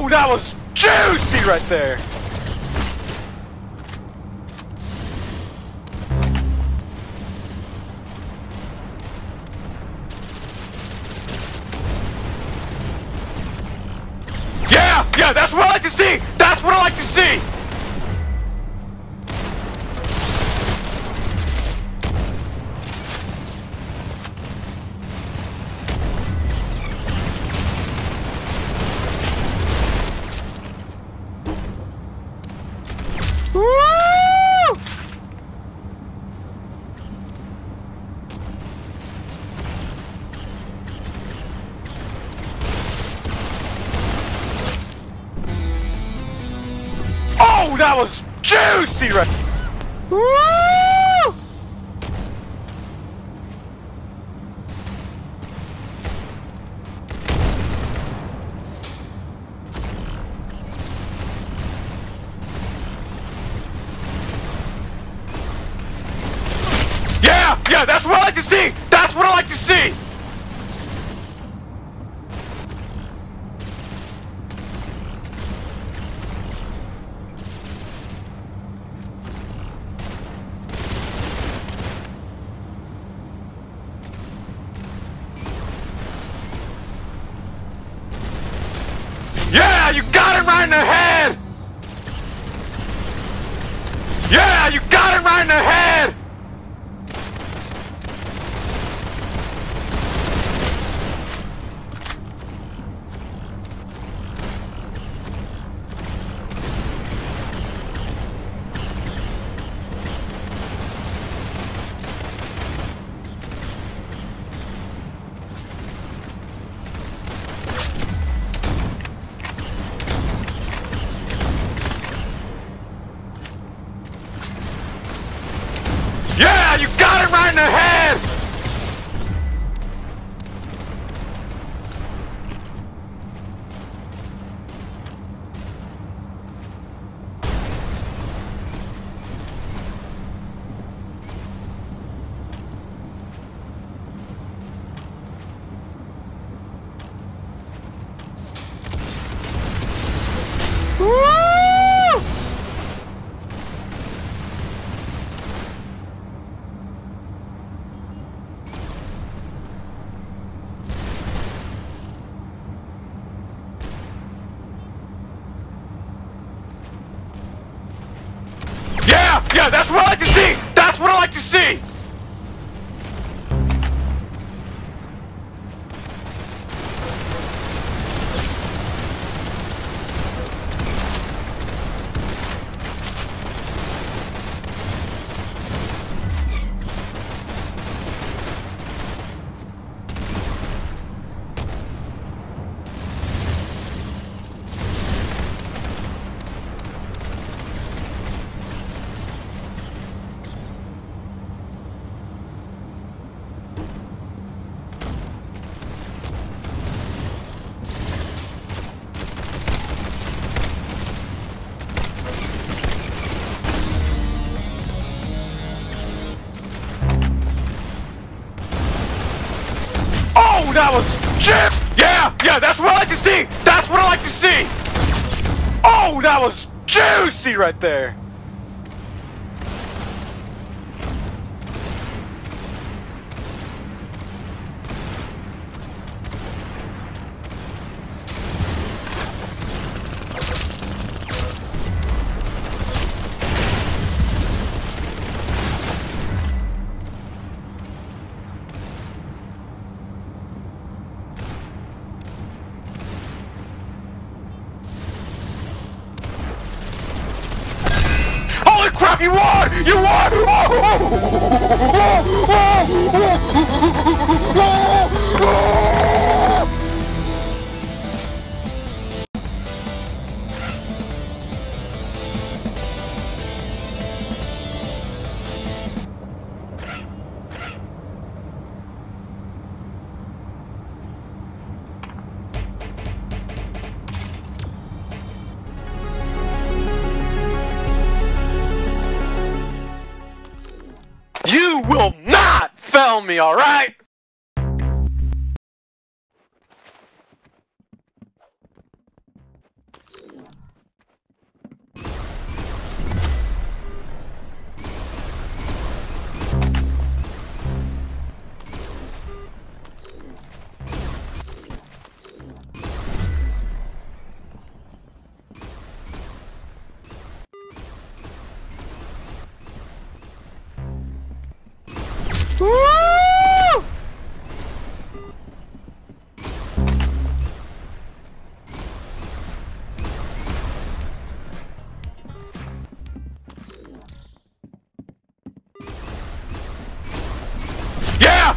Oh, that was juicy right there! Yeah, that's what I like to see! That's what I like to see! Woo! Oh, that was juicy right. Woo! Yeah, that's what I like to see! That's what I like to see! Yeah, you got him right in the head! Yeah, you got him right in the head! Yeah, you got him right in the head! Woo! Yeah, that's what I like to see! That's what I like to see! Oh, that was chip! Yeah, that's what I like to see! That's what I like to see! Oh, that was juicy right there! Holy crap, you won! You won! You will not fail me, alright?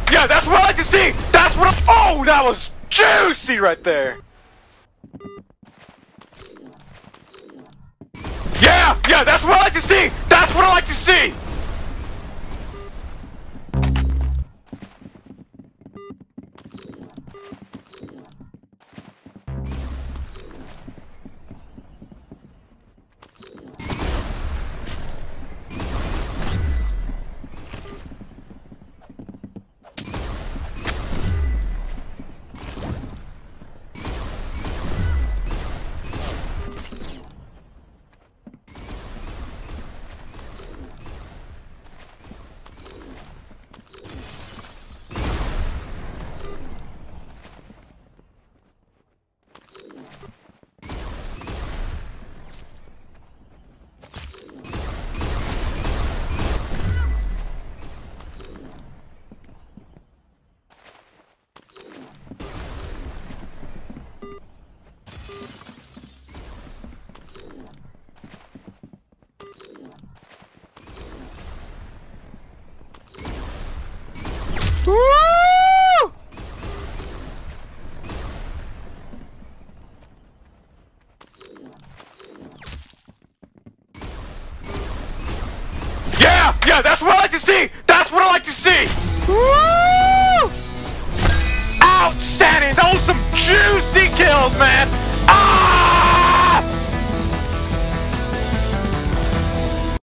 yeah, that's what I like to see! That's what oh, that was juicy right there! Yeah, that's what I like to see! That's what I like to see! Woo! Yeah, that's what I like to see! That's what I like to see! Woo! Outstanding! Those some juicy kills, man! Ah!